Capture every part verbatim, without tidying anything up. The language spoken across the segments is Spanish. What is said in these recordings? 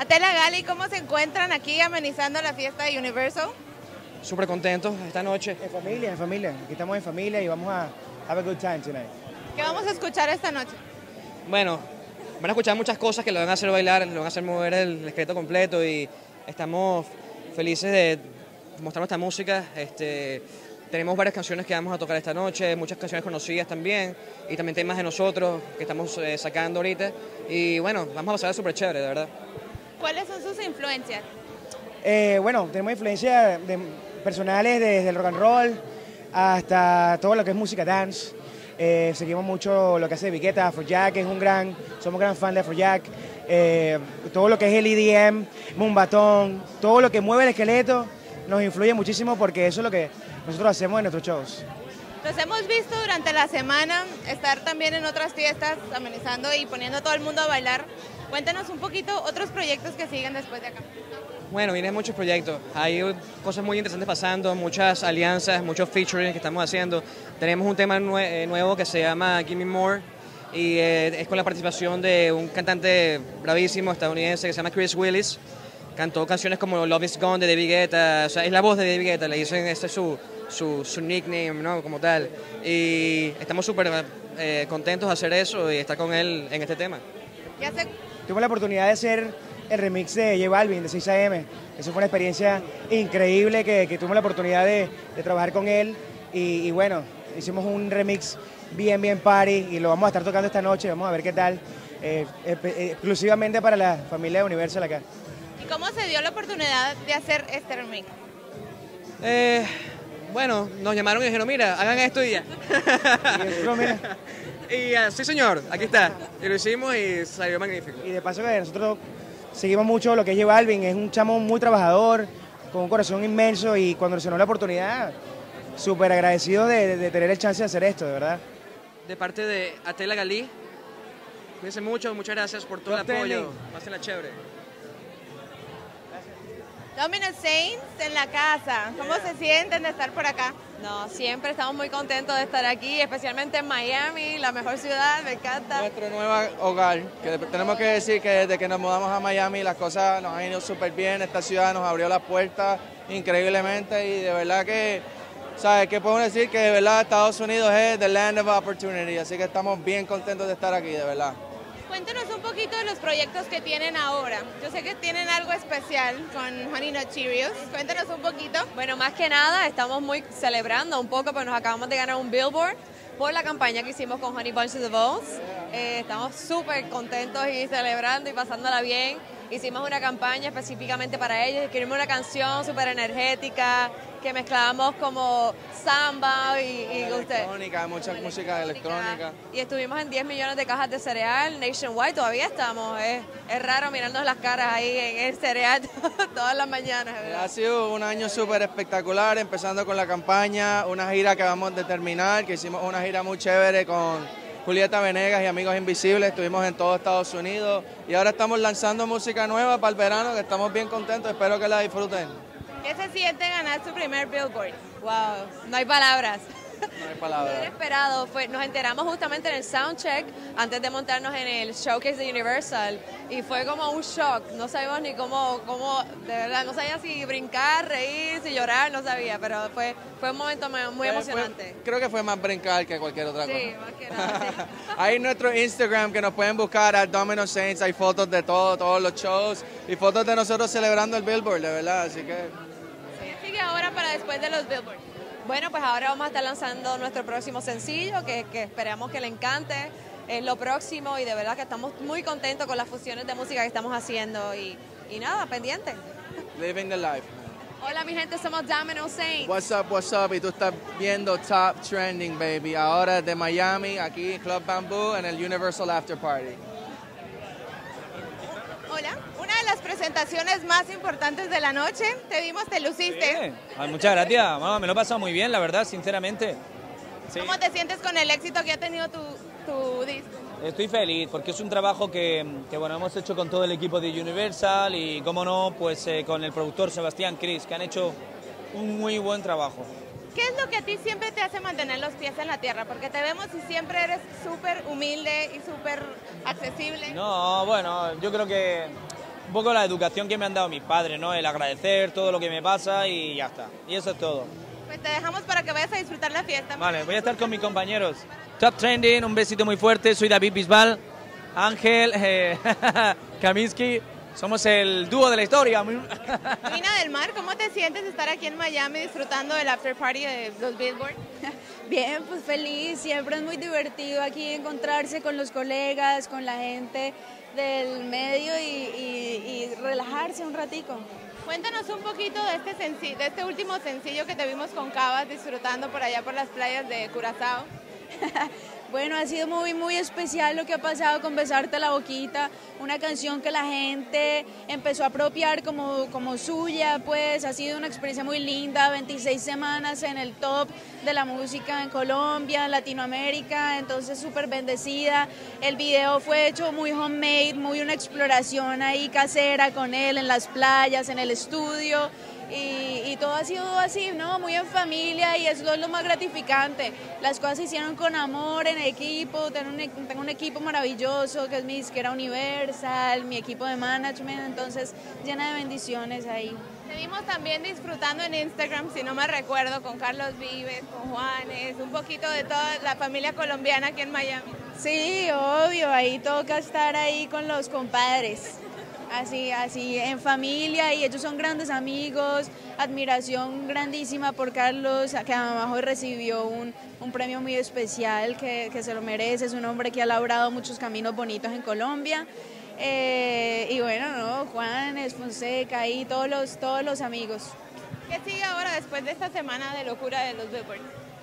Atela, Gali, ¿cómo se encuentran aquí amenizando la fiesta de Universal? Súper contentos esta noche. En familia, en familia. Aquí estamos en familia y vamos a have a good time tonight. ¿Qué vamos a escuchar esta noche? Bueno, van a escuchar muchas cosas que lo van a hacer bailar, lo van a hacer mover el esqueleto completo y estamos felices de mostrar nuestra música. Este, tenemos varias canciones que vamos a tocar esta noche, muchas canciones conocidas también y también temas de nosotros que estamos eh, sacando ahorita. Y bueno, vamos a pasar súper chévere, de verdad. ¿Cuáles son sus influencias? Eh, bueno, tenemos influencias de, personales desde el rock and roll hasta todo lo que es música dance. Eh, seguimos mucho lo que hace David Guetta, Afrojack, es un gran, somos gran fan de Afrojack. Eh, todo lo que es el E D M, Mumbatón, todo lo que mueve el esqueleto nos influye muchísimo porque eso es lo que nosotros hacemos en nuestros shows. Los hemos visto durante la semana estar también en otras fiestas, amenizando y poniendo a todo el mundo a bailar. Cuéntanos un poquito otros proyectos que siguen después de acá. Bueno, vienen muchos proyectos, hay cosas muy interesantes pasando, muchas alianzas, muchos featuring que estamos haciendo. Tenemos un tema nue nuevo que se llama Give Me More y eh, es con la participación de un cantante bravísimo estadounidense que se llama Chris Willis. Cantó canciones como Love Is Gone de David Guetta, o sea, es la voz de David Guetta, le dicen ese es su, su, su nickname, ¿no? Como tal. Y estamos súper eh, contentos de hacer eso y estar con él en este tema. Ya sé. Tuvimos la oportunidad de hacer el remix de J Balvin, de seis A M. Eso fue una experiencia increíble que, que tuvimos la oportunidad de, de trabajar con él. Y, y bueno, hicimos un remix bien, bien party y lo vamos a estar tocando esta noche. Vamos a ver qué tal. Eh, exclusivamente para la familia de Universal acá. ¿Y cómo se dio la oportunidad de hacer este remix? Eh, bueno, nos llamaron y dijeron, mira, hagan esto y ya. Y nosotros, mira, Y uh, sí, señor, aquí está. Y lo hicimos y salió magnífico. y de paso que nosotros seguimos mucho lo que es J Balvin, es un chamo muy trabajador, con un corazón inmenso y cuando nos dio la oportunidad, súper agradecido de, de, de tener el chance de hacer esto, de verdad. De parte de Atela, Gali, cuídense mucho, muchas gracias por todo el Top apoyo. trending. Pásenla chévere. Dominus Saints en la casa, ¿cómo se sienten de estar por acá? No, siempre estamos muy contentos de estar aquí, especialmente en Miami, la mejor ciudad, me encanta. Nuestro nuevo hogar, que tenemos que decir que desde que nos mudamos a Miami las cosas nos han ido súper bien, esta ciudad nos abrió las puertas increíblemente y de verdad que, ¿sabes qué podemos decir? Que de verdad Estados Unidos es the land of opportunity, así que estamos bien contentos de estar aquí, de verdad. Cuéntanos un poquito de los proyectos que tienen ahora. Yo sé que tienen algo especial con Honey Nut Cheerios. Cuéntanos un poquito. Bueno, más que nada estamos muy celebrando un poco, porque nos acabamos de ganar un Billboard por la campaña que hicimos con Honey Bunches of Oats. Eh, estamos súper contentos y celebrando y pasándola bien. Hicimos una campaña específicamente para ellos, escribimos una canción súper energética, que mezclábamos como samba y, y usted. Electrónica, mucha música electrónica. Y estuvimos en diez millones de cajas de cereal nationwide, todavía estamos. Es, es raro mirarnos las caras ahí en el cereal todas las mañanas, ¿verdad? Ha sido un año súper espectacular, empezando con la campaña, una gira que vamos a terminar, que hicimos una gira muy chévere con Julieta Venegas y Amigos Invisibles, estuvimos en todo Estados Unidos y ahora estamos lanzando música nueva para el verano, que estamos bien contentos, espero que la disfruten. ¿Qué se siente ganar su primer Billboard? Wow, no hay palabras. No hay Muy palabras. inesperado. Fue, nos enteramos justamente en el soundcheck antes de montarnos en el showcase de Universal y fue como un shock. No sabíamos ni cómo, cómo, de verdad, no sabía si brincar, reír, si llorar, no sabía, pero fue, fue un momento muy Fue- emocionante. fue- creo que fue más brincar que cualquier otra cosa. Sí, más que nada. Sí. Ahí en nuestro Instagram que nos pueden buscar a Domino Saints, hay fotos de todo, todos los shows y fotos de nosotros celebrando el Billboard, de verdad, así que ¿Qué sigue ahora para después de los Billboard? Bueno, pues ahora vamos a estar lanzando nuestro próximo sencillo, que, que esperamos que le encante. Es lo próximo y de verdad que estamos muy contentos con las fusiones de música que estamos haciendo y, y nada, pendiente. living the life. Hola mi gente, somos Domino Saints. What's up, what's up? Y tú estás viendo Top Trending, baby. Ahora de Miami, aquí en Club Bamboo, en el Universal After Party. Hola, una de las presentaciones más importantes de la noche. Te vimos, te luciste. Sí. Ay, muchas gracias, mamá, me lo he pasado muy bien, la verdad, sinceramente. Sí. ¿Cómo te sientes con el éxito que ha tenido tu, tu disco? Estoy feliz porque es un trabajo que, que, bueno, hemos hecho con todo el equipo de Universal y, cómo no, pues eh, con el productor Sebastián Cris, que han hecho un muy buen trabajo. ¿Qué es lo que a ti siempre te hace mantener los pies en la tierra? Porque te vemos y siempre eres súper humilde y súper accesible. No, bueno, yo creo que un poco la educación que me han dado mis padres, ¿no? El agradecer todo lo que me pasa y ya está. Y eso es todo. Pues te dejamos para que vayas a disfrutar la fiesta. Vale, voy a estar con mis compañeros. Top Trending, un besito muy fuerte. Soy David Bisbal, Ángel, eh, Kaminsky. Somos el dúo de la historia. Lina del Mar, ¿cómo te sientes de estar aquí en Miami disfrutando del after party de los Billboard? Bien, pues feliz. Siempre es muy divertido aquí encontrarse con los colegas, con la gente del medio y, y, y relajarse un ratico. Cuéntanos un poquito de este, senci- de este último sencillo que te vimos con Cabas disfrutando por allá por las playas de Curazao. Bueno, ha sido muy, muy especial lo que ha pasado con Besarte la Boquita, una canción que la gente empezó a apropiar como, como suya, pues ha sido una experiencia muy linda, veintiséis semanas en el top de la música en Colombia, en Latinoamérica, entonces súper bendecida. El video fue hecho muy homemade, muy una exploración ahí casera con él en las playas, en el estudio. Y, y todo ha sido así, ¿no? Muy en familia y eso es lo más gratificante. Las cosas se hicieron con amor, en equipo, tengo un, tengo un equipo maravilloso que es mi disquera Universal, mi equipo de management, entonces llena de bendiciones ahí. Te vimos también disfrutando en Instagram, si no me recuerdo, con Carlos Vives, con Juanes, un poquito de toda la familia colombiana aquí en Miami. Sí, obvio, ahí toca estar ahí con los compadres. Así, así, en familia, y ellos son grandes amigos, admiración grandísima por Carlos, que además hoy recibió un, un premio muy especial que, que se lo merece, es un hombre que ha labrado muchos caminos bonitos en Colombia, eh, y bueno, no, Juanes, Fonseca, y todos los, todos los amigos. ¿Qué sigue ahora después de esta semana de locura de los Billboard?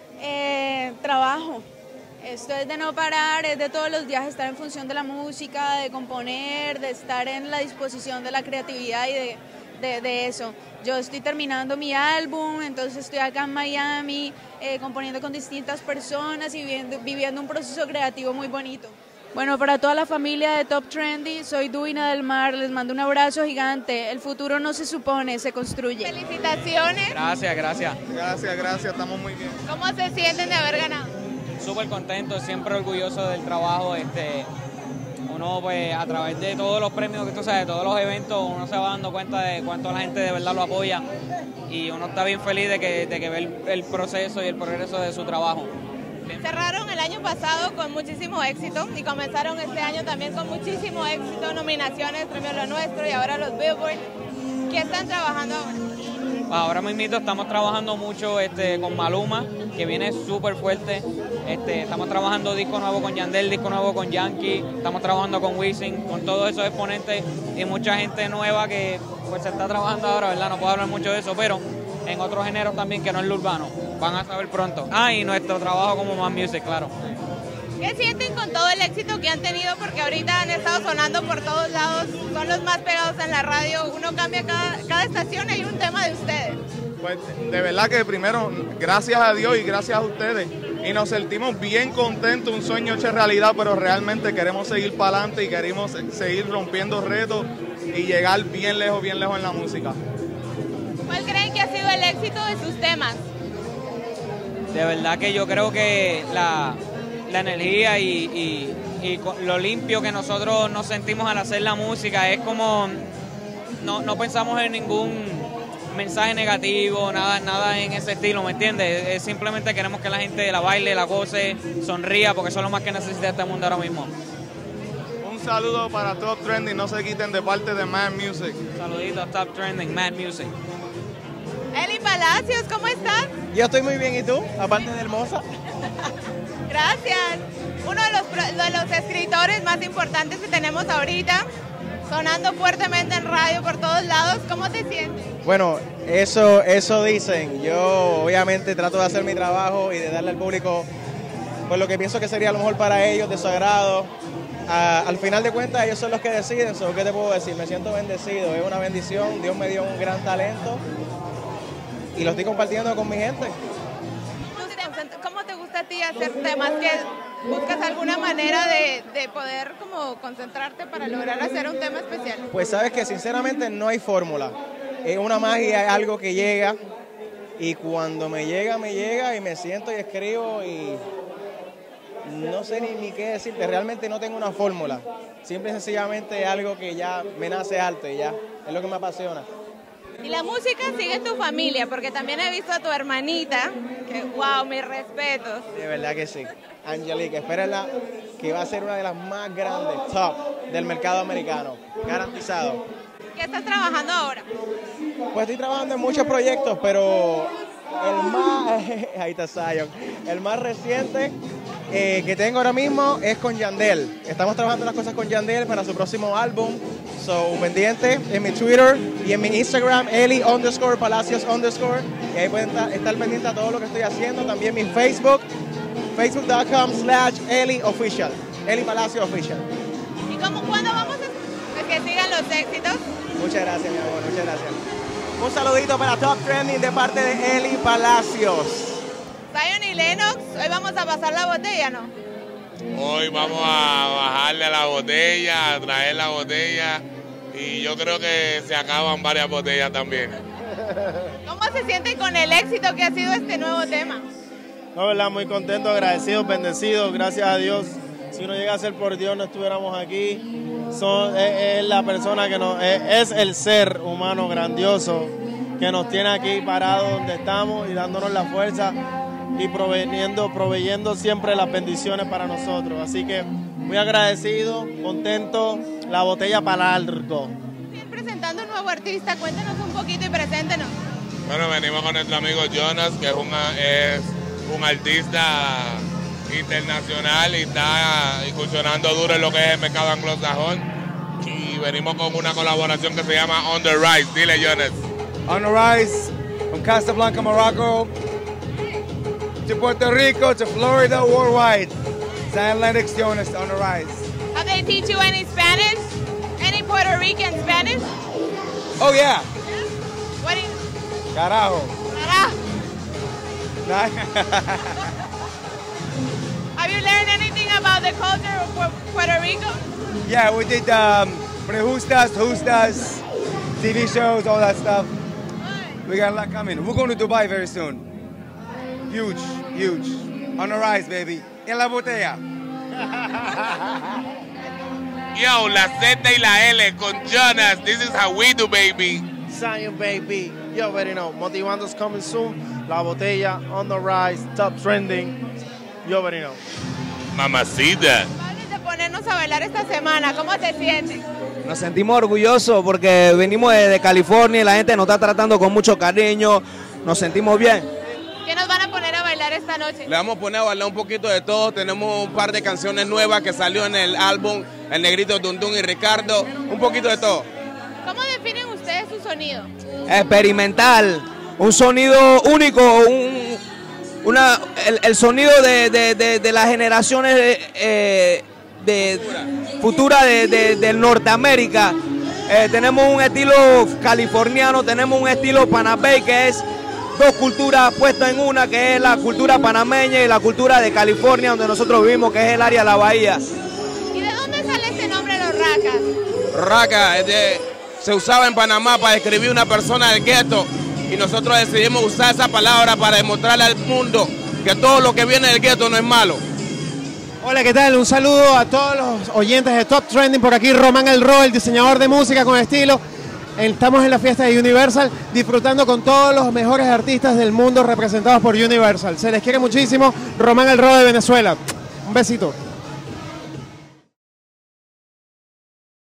Eh, trabajo. Esto es de no parar, es de todos los días estar en función de la música, de componer, de estar en la disposición de la creatividad y de, de, de eso. Yo estoy terminando mi álbum, entonces estoy acá en Miami, eh, componiendo con distintas personas y viviendo, viviendo un proceso creativo muy bonito. Bueno, para toda la familia de Top Trendy, soy Duina del Mar, les mando un abrazo gigante. El futuro no se supone, se construye. Felicitaciones. Gracias, gracias. Gracias, gracias, estamos muy bien. ¿Cómo se sienten de haber ganado? Súper contento, siempre orgulloso del trabajo. Este, uno pues a través de todos los premios que tú sabes, de todos los eventos, uno se va dando cuenta de cuánto la gente de verdad lo apoya y uno está bien feliz de que, de que ve el, el proceso y el progreso de su trabajo. Cerraron el año pasado con muchísimo éxito y comenzaron este año también con muchísimo éxito, nominaciones, Premio Lo Nuestro y ahora los Billboard. ¿Qué están trabajando ahora? Ahora mismo estamos trabajando mucho este, con Maluma, que viene súper fuerte. Este, estamos trabajando disco nuevo con Yandel, disco nuevo con Yankee, estamos trabajando con Wisin, con todos esos exponentes y mucha gente nueva que pues se está trabajando ahora, ¿verdad? No puedo hablar mucho de eso, pero en otros géneros también que no es lo urbano. Van a saber pronto. Ah, y nuestro trabajo como Mad Music, claro. ¿Qué sienten con todo el éxito que han tenido? Porque ahorita han estado sonando por todos lados, son los más pegados en la radio, uno cambia cada, cada estación, hay un tema de ustedes. Pues de verdad que primero, gracias a Dios y gracias a ustedes. Y nos sentimos bien contentos, un sueño hecho realidad, pero realmente queremos seguir para adelante y queremos seguir rompiendo retos y llegar bien lejos, bien lejos en la música. ¿Cuál creen que ha sido el éxito de sus temas? De verdad que yo creo que la, la energía y, y, y lo limpio que nosotros nos sentimos al hacer la música es como, no, no pensamos en ningún mensaje negativo, nada, nada en ese estilo, ¿me entiendes? Es simplemente queremos que la gente la baile, la goce, sonría, porque eso es lo más que necesita este mundo ahora mismo. Un saludo para Top Trending, no se quiten de parte de Mad Music. Saluditos, Top Trending, Mad Music. Eli Palacios, ¿cómo estás? Yo estoy muy bien, ¿y tú? Aparte de hermosa. Gracias. Uno de los, de los escritores más importantes que tenemos ahorita, sonando fuertemente en radio por todos lados. ¿Cómo te sientes? Bueno, eso, eso dicen. Yo obviamente trato de hacer mi trabajo y de darle al público pues, lo que pienso que sería lo mejor para ellos, de su agrado. Ah, al final de cuentas ellos son los que deciden. So, ¿qué te puedo decir? Me siento bendecido, es una bendición. Dios me dio un gran talento y lo estoy compartiendo con mi gente. ¿Cómo te gusta a ti hacer temas? ¿Que buscas alguna manera de, de poder como concentrarte para lograr hacer un tema especial? Pues sabes que sinceramente no hay fórmula. Es una magia, es algo que llega y cuando me llega, me llega y me siento y escribo y, no sé ni, ni qué decirte, realmente no tengo una fórmula. Simple y sencillamente algo que ya me nace alto y ya, es lo que me apasiona. Y la música sigue en tu familia, porque también he visto a tu hermanita, que wow, mis respetos. De verdad que sí. Angelique, espérenla, que va a ser una de las más grandes, top, del mercado americano, garantizado. ¿Qué estás trabajando ahora? Pues estoy trabajando en muchos proyectos, pero el más, ahí está Zion, el más reciente eh, que tengo ahora mismo es con Yandel. Estamos trabajando las cosas con Yandel para su próximo álbum. So, pendiente en mi Twitter y en mi Instagram, Eli underscore Palacios underscore. Y ahí pueden estar, estar pendientes a todo lo que estoy haciendo. También mi Facebook, facebook.com slash Eli Official. Eli Palacios Official. ¿Y cómo, cuándo vamos a pues que sigan los éxitos? Muchas gracias, mi amor, muchas gracias. Un saludito para Top Trending de parte de Eli Palacios. Zion y Lennox, hoy vamos a pasar la botella, ¿no? Hoy vamos a bajarle a la botella, a traer la botella y yo creo que se acaban varias botellas también. ¿Cómo se sienten con el éxito que ha sido este nuevo tema? No, verdad, muy contento, agradecido, bendecido, gracias a Dios. Si no llega a ser por Dios no estuviéramos aquí. Son, es, es la persona que nos, es, es el ser humano grandioso que nos tiene aquí parados donde estamos y dándonos la fuerza y proveyendo, proveyendo siempre las bendiciones para nosotros. Así que muy agradecido, contento, la botella para largo. Bien, presentando un nuevo artista, cuéntanos un poquito y preséntenos. Bueno, venimos con nuestro amigo Jonas, que es, una, es un artista internacional y está incursionando duro en lo que es el mercado anglosajón. Y venimos con una colaboración que se llama On the Rise. Dile, Jonas. On the Rise, from Casablanca, Morocco, to Puerto Rico, to Florida, worldwide. Zion Lennox, Jonas, On the Rise. Have they teach you any Spanish? Any Puerto Rican Spanish? Oh, yeah. What do you... Carajo. Carajo. Have you learned anything about the culture of Puerto Rico? Yeah, we did um, prejustas, justas, T V shows, all that stuff. We got a lot coming. We're going to Dubai very soon. Huge, huge. On the rise, baby. En la botella. Yo, la Z y la L con Jonas. This is how we do, baby. Zion, baby. You already know. Motivando's coming soon. La botella, On the Rise, Top Trending. You already know. Mamacita. Antes de ponernos a bailar esta semana, ¿cómo se siente? Nos sentimos orgullosos porque venimos de, de California y la gente nos está tratando con mucho cariño. Nos sentimos bien. ¿Qué nos van a poner a bailar esta noche? Le vamos a poner a bailar un poquito de todo. Tenemos un par de canciones nuevas que salió en el álbum El Negrito Dundun y Ricardo. Un poquito de todo. ¿Cómo definen ustedes su sonido? Experimental, un sonido único, un, una, el, el sonido de, de, de, de las generaciones eh, de, futura de, de, de Norteamérica. Eh, tenemos un estilo californiano, tenemos un estilo panamey que es dos culturas puestas en una, que es la cultura panameña y la cultura de California, donde nosotros vivimos, que es el área de la bahía. ¿Y de dónde sale este nombre, los Racas? Raca, es de, se usaba en Panamá para describir una persona del gueto y nosotros decidimos usar esa palabra para demostrarle al mundo que todo lo que viene del gueto no es malo. Hola, ¿qué tal? Un saludo a todos los oyentes de Top Trending. Por aquí Román El Ro, el diseñador de música con estilo. Estamos en la fiesta de Universal disfrutando con todos los mejores artistas del mundo representados por Universal. Se les quiere muchísimo. Román El Ro de Venezuela. Un besito.